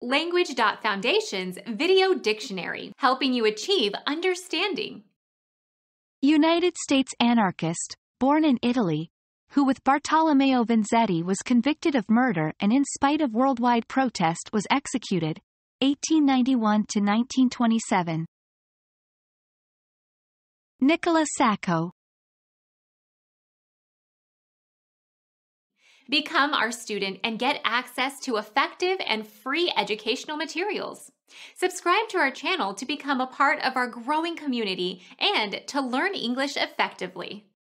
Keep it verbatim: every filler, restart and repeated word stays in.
Language.Foundation's Video Dictionary, helping you achieve understanding. United States anarchist, born in Italy, who with Bartolomeo Vanzetti was convicted of murder and in spite of worldwide protest was executed, eighteen ninety-one to nineteen twenty-seven. Nicola Sacco. Become our student and get access to effective and free educational materials. Subscribe to our channel to become a part of our growing community and to learn English effectively.